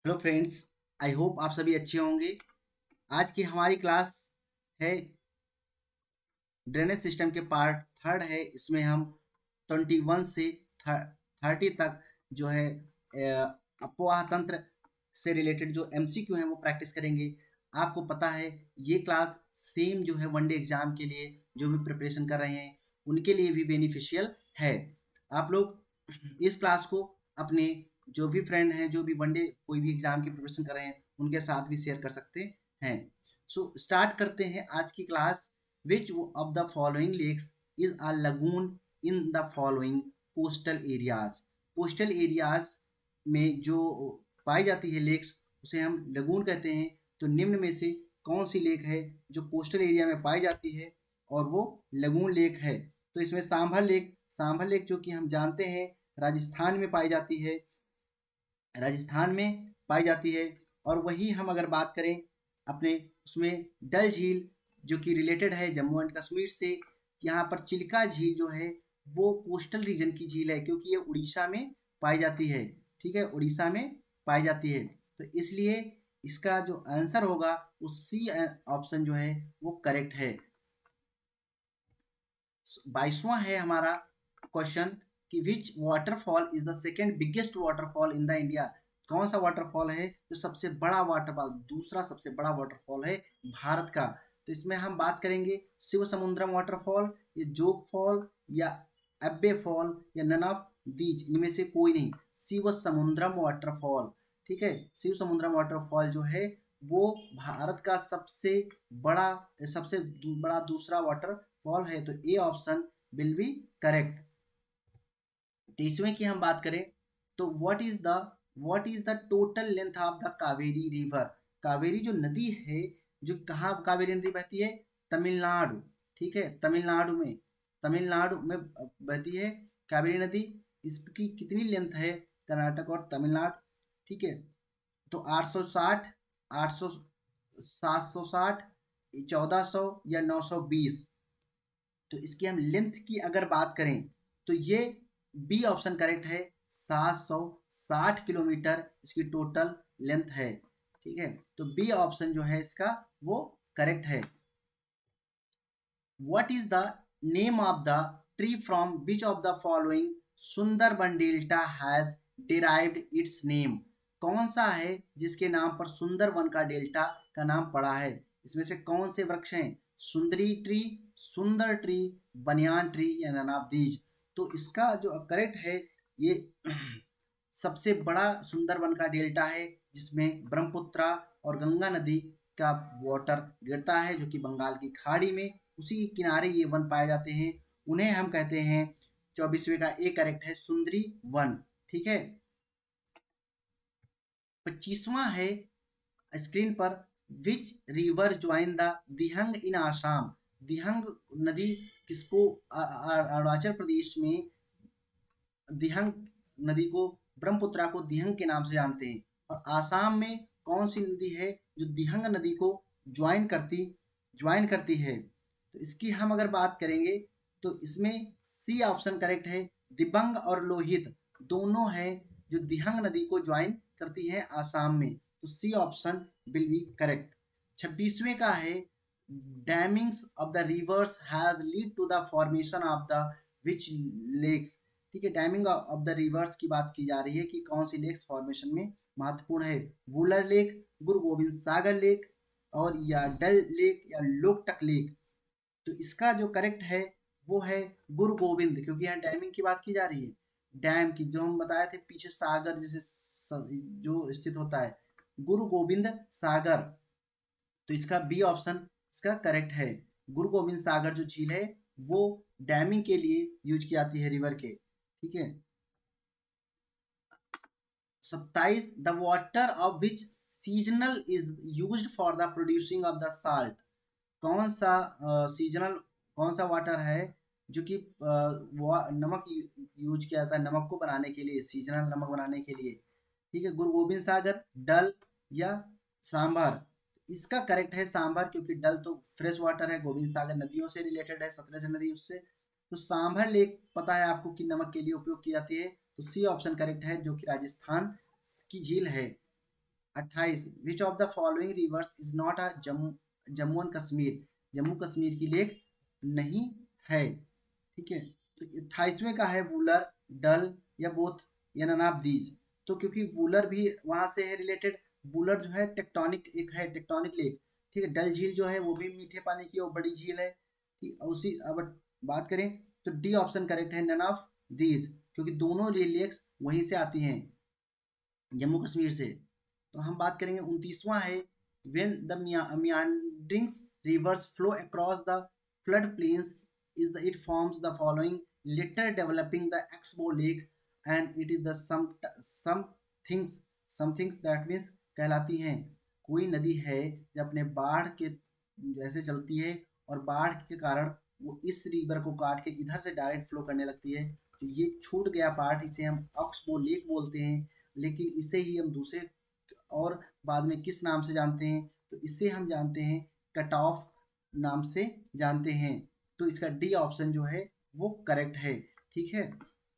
Hello friends. I hope आप सभी अच्छे होंगे। आज की हमारी क्लास है ड्रेनेज सिस्टम के पार्ट थर्ड है। इसमें हम 21 से 30 तक जो है अपवाह तंत्र से रिलेटेड जो एमसीक्यू है वो प्रैक्टिस करेंगे। आपको पता है ये क्लास सेम जो है वनडे एग्जाम के लिए जो भी प्रिपरेशन कर रहे हैं उनके लिए भी बेनिफिशियल है। आप लोग इस क्लास को अपने जो भी फ्रेंड हैं जो भी वनडे कोई भी एग्जाम की प्रिपरेशन कर रहे हैं उनके साथ भी शेयर कर सकते हैं। सो स्टार्ट करते हैं आज की class. Which of the following lakes is a lagoon in the following coastal areas? Coastal areas में जो पाई जाती है लेक्स उसे हम लगून कहते हैं। तो निम्न में से कौन सी लेक है जो कोस्टल एरिया में पाई जाती है और वो लगून लेक है? तो इसमें सांभर लेक जो कि हम जानते हैं राजस्थान में पाई जाती है, राजस्थान में पाई जाती है। और वही हम अगर बात करें अपने उसमें डल झील जो कि रिलेटेड है जम्मू एंड कश्मीर से। यहाँ पर चिल्का झील जो है वो कोस्टल रीजन की झील है क्योंकि ये उड़ीसा में पाई जाती है। ठीक है, उड़ीसा में पाई जाती है। तो इसलिए इसका जो आंसर होगा वो सी ऑप्शन जो है वो करेक्ट है। 22वां है हमारा क्वेश्चन कि which waterfall is the second biggest waterfall in the India? कौन सा वाटरफॉल है जो सबसे बड़ा वाटरफॉल, दूसरा सबसे बड़ा वाटरफॉल है भारत का? तो इसमें हम बात करेंगे शिव समुद्रम वाटरफॉल, या जोग फॉल, या अब्बे फॉल, या नन ऑफ दीज, इनमें से कोई नहीं। Shivasamudram waterfall. ठीक है, शिव समुद्रम वाटरफॉल जो है वो भारत का सबसे बड़ा दूसरा वाटरफॉल है। तो A option will be correct. 23वें की हम बात करें तो what is the total length of the Kaveri river? Kaveri जो नदी है, जो कहाँ कावेरी नदी बहती है? तमिलनाडु। ठीक है, तमिलनाडु में बहती है कावेरी नदी। इसकी कितनी लेंथ है कर्नाटक और तमिलनाडु? ठीक है, तो 860, 800, 760, 1400 या 920? तो इसकी हम लेंथ की अगर बात करें तो ये बी ऑप्शन करेक्ट है। 760 किलोमीटर इसकी टोटल लेंथ है। ठीक है, तो बी ऑप्शन जो है इसका वो करेक्ट है। What is the name of the tree from which of the following Sundarban delta has derived its name? कौन सा है जिसके नाम पर सुंदरबन का डेल्टा का नाम पड़ा है? इसमें से कौन से वृक्ष हैं? सुंदरी ट्री, सुंदर ट्री, बनियान ट्री, या नन ऑफ दीज? तो इसका जो करेक्ट है ये सबसे बड़ा सुंदरबन का डेल्टा है जिसमें ब्रह्मपुत्रा और गंगा नदी का वाटर गिरता है जो कि बंगाल की खाड़ी में उसी के किनारे ये वन पाए जाते हैं। उन्हें हम कहते हैं 24वें का ए करेक्ट है सुंदरी वन। ठीक है, 25वां है स्क्रीन पर which river join the Dihang in Assam? Dihang नदी किसको अरुणाचल प्रदेश में दिहंग नदी को, ब्रह्मपुत्रा को दिहंग के नाम से जानते हैं। और आसाम में कौन सी नदी है जो दिहंग नदी को ज्वाइन करती है? तो इसकी हम अगर बात करेंगे तो इसमें सी ऑप्शन करेक्ट है। दिबंग और लोहित दोनों हैं जो दिहंग नदी को ज्वाइन करती है आसाम में। तो C option will be correct. 26वें का है dammings of the rivers has lead to the formation of the which lakes? ठीक है, डैमिंग ऑफ द रिवर्स की बात की जा रही है कि कौन सी लेक्स फॉर्मेशन में महत्वपूर्ण है। वुलर लेक, गुरु गोविंद सागर लेक, और या डल लेक, या लोकटक लेक? तो इसका जो करेक्ट है वो है गुरु गोविंद, क्योंकि यहाँ डैमिंग की बात की जा रही है। डैम की जो हम बताए थे पीछे सागर जैसे जो स्थित होता है, गुरु गोविंद सागर। तो इसका बी ऑप्शन इसका करेक्ट है। गुरु गोविंद सागर जो झील है वो डैमिंग के लिए यूज की जाती है रिवर के। ठीक है, 27 the water of which seasonal is used for the producing of the salt? कौन सा सीजनल, कौन सा वाटर है जो कि नमक यूज किया जाता है नमक को बनाने के लिए, सीजनल नमक बनाने के लिए? ठीक है, गुरु गोविंद सागर, डल, या सांभर? इसका करेक्ट है सांभर, क्योंकि डल तो फ्रेश वाटर है, गोविंद सागर नदियों से रिलेटेड है, सतलज नदी उससे। तो सांभर लेक पता है आपको कि नमक के लिए उपयोग की जाती है। तो सी ऑप्शन करेक्ट है जो कि राजस्थान की झील है। 28 which of the following rivers is not a Jammu and Kashmir, Jammu Kashmir की लेक नहीं है। ठीक है, तो 28वें का है वूलर, डल या बोथ या नन ऑफ दीज। तो क्योंकि वूलर भी वहां से है रिलेटेड, वूलर जो है टेक्टोनिक एक है, टेक्टोनिक लेक। ठीक है, डल झील जो है वो भी मीठे पानी की और बड़ी झील है। उसी अब बात करें तो डी ऑप्शन करेक्ट है, नन ऑफ दीज, क्योंकि दोनों लेक्स वहीं से आती हैं, जम्मू कश्मीर से। तो हम बात करेंगे 29वां है, when the meanderings rivers flow across the flood plains is the it forms the following, later developing the Expo Lake, and it is the some things that means कहलाती हैं। कोई नदी है जो अपने बाढ़ के जैसे चलती है और बाढ़ के कारण वो इस रिवर को काट के इधर से डायरेक्ट फ्लो करने लगती है। तो ये छूट गया पार्ट, इसे हम ऑक्सबो लेक बोलते हैं, लेकिन इसे ही हम दूसरे और बाद में किस नाम से जानते हैं, तो इसे हम जानते हैं कट ऑफ नाम से जानते हैं। तो इसका डी ऑप्शन जो है वो करेक्ट है। ठीक है,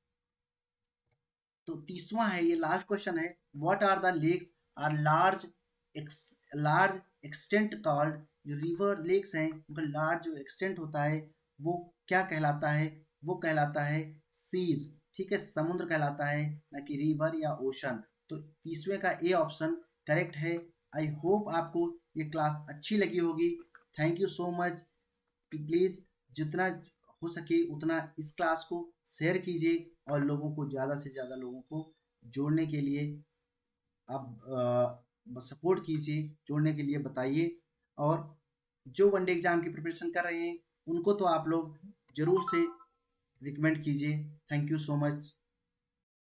तो 30वां है, ये लास्ट क्वेश्चन है, what are the lakes are large extent called, जो रिवर लेक्स हैं उनका लार्ज जो एक्सटेंट होता है वो क्या कहलाता है, वो कहलाता है सीज। ठीक है, समुद्र कहलाता है, ना कि रिवर या ओशन। तो 30वें का ए ऑप्शन करेक्ट है। आई होप आपको ये क्लास अच्छी लगी होगी। Thank you so much. Please जितना हो सके उतना इस क्लास को शेयर कीजिए और लोगों को, ज़्यादा से ज़्यादा लोगों को जोड़ने के लिए आप सपोर्ट कीजिए, जोड़ने के लिए बताइए। और जो वनडे एग्ज़ाम की प्रिपरेशन कर रहे हैं उनको तो आप लोग ज़रूर से रिकमेंड कीजिए। Thank you so much.